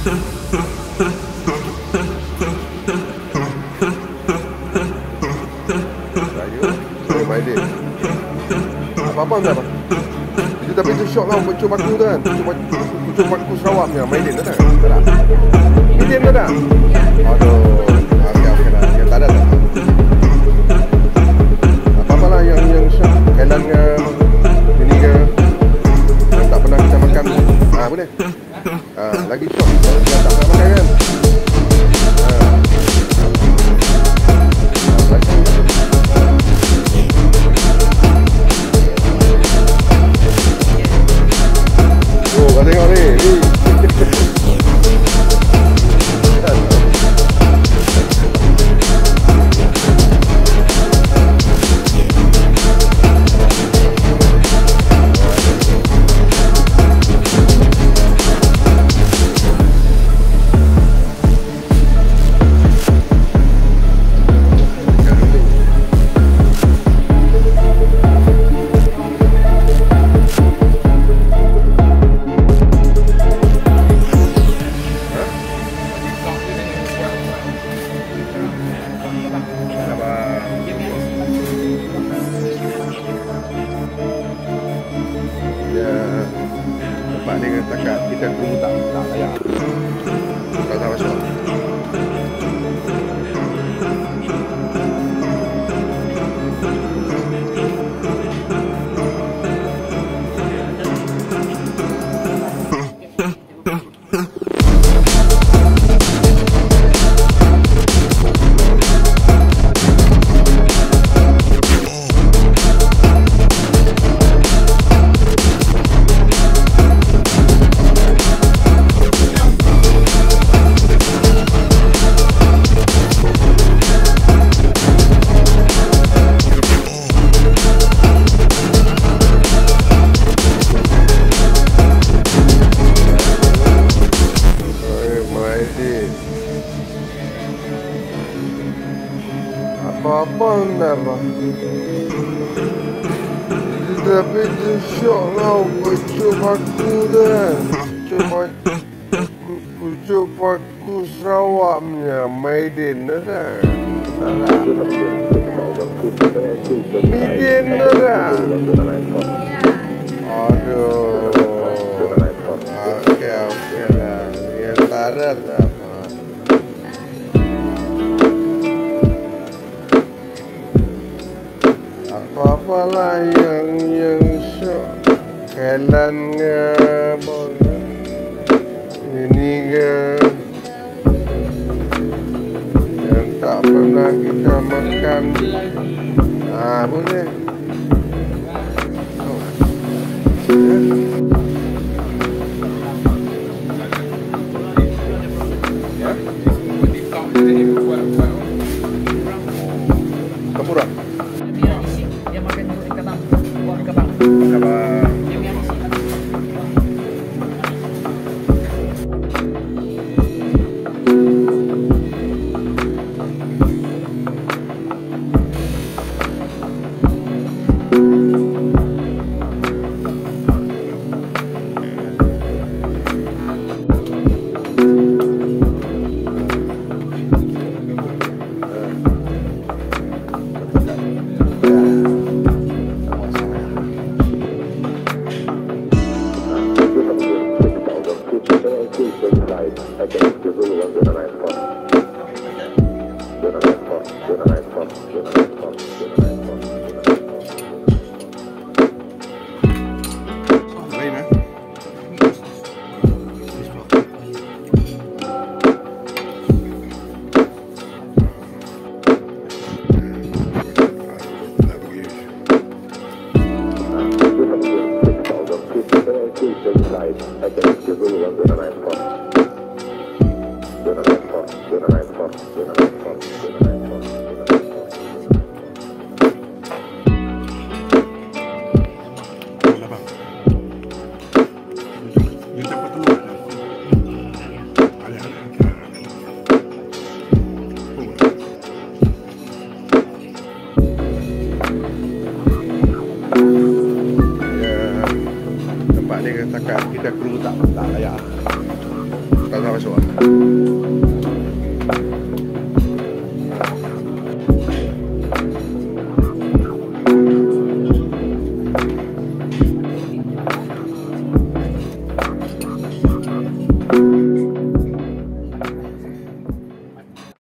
Apa-apa enggak, Bang? Itu tapi itu syok lah pucuk paku tu kan. Pucuk paku Sarawak punya maiden tu kan. Maiden tu dah. Aduh, okey lah. Yang tak ada tak. Apa-apa lah yang syok. Kailan ini ke yang tak pernah kita makan. Boleh. Lagi syok kalau kita tak pernah makan kan. Kau tengok ni. Tempat ni takat kita tunggu tak layak. Tak tahu macam mana. Apa-apa enggak, Bang? Tapi itu syok lah pucuk paku tu kan. Pucuk paku Sarawak punya maiden tu kan. Maiden tu kan. Aduh. Okey lah. Yang larat lah. Apa-apalah yang syok. Kailan ke ini ke yang tak pernah kita makan. Boleh. Kemurah. 疲れ様でした。